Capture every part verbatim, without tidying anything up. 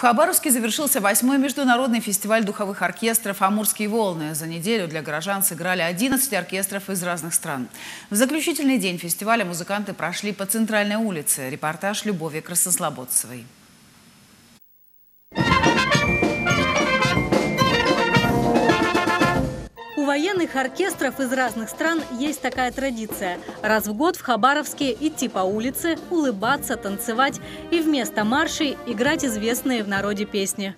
Хабаровске завершился восьмой международный фестиваль духовых оркестров «Амурские волны». За неделю для горожан сыграли одиннадцать оркестров из разных стран. В заключительный день фестиваля музыканты прошли по центральной улице. Репортаж Любови Краснослободцевой. У военных оркестров из разных стран есть такая традиция. Раз в год в Хабаровске идти по улице, улыбаться, танцевать и вместо маршей играть известные в народе песни.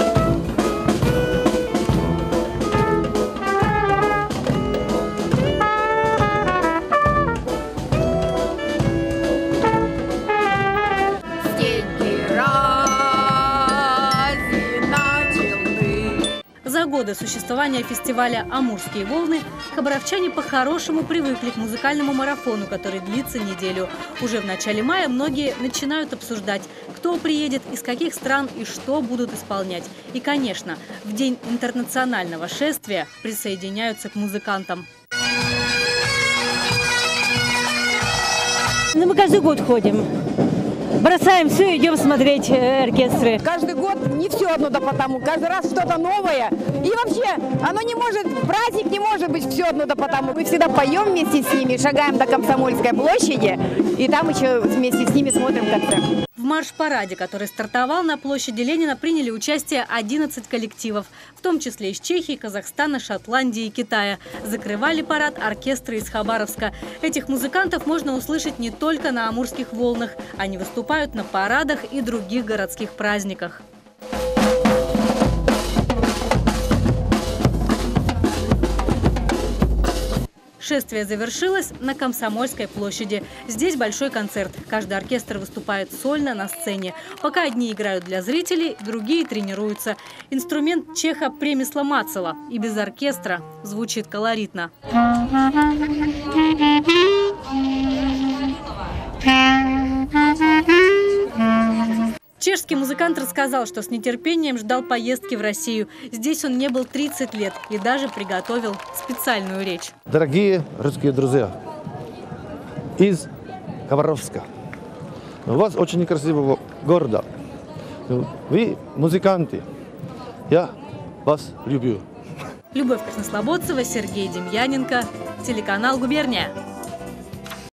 За годы существования фестиваля «Амурские волны» хабаровчане по-хорошему привыкли к музыкальному марафону, который длится неделю. Уже в начале мая многие начинают обсуждать, кто приедет, из каких стран и что будут исполнять. И, конечно, в день интернационального шествия присоединяются к музыкантам. Ну, мы каждый год ходим. Бросаем все, идем смотреть э, оркестры. Каждый год не все одно да потому, каждый раз что-то новое. И вообще, оно не может, праздник не может быть все одно да потому. Мы всегда поем вместе с ними, шагаем до Комсомольской площади, и там еще вместе с ними смотрим концерт. В марш-параде, который стартовал на площади Ленина, приняли участие одиннадцать коллективов, в том числе из Чехии, Казахстана, Шотландии и Китая. Закрывали парад оркестры из Хабаровска. Этих музыкантов можно услышать не только на Амурских волнах. Они выступают на парадах и других городских праздниках. Шествие завершилось на Комсомольской площади. Здесь большой концерт. Каждый оркестр выступает сольно на сцене. Пока одни играют для зрителей, другие тренируются. Инструмент чеха Премисла Мацела и без оркестра звучит колоритно. Чешский музыкант рассказал, что с нетерпением ждал поездки в Россию. Здесь он не был тридцать лет и даже приготовил специальную речь. Дорогие русские друзья, из Хабаровска. У вас очень красивого города. Вы музыканты. Я вас люблю. Любовь Краснослободцева, Сергей Демьяненко, телеканал «Губерния».